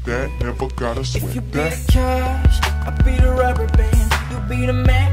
that, never gotta sweat if you that. be the cash, I'll be the rubber band. You be the man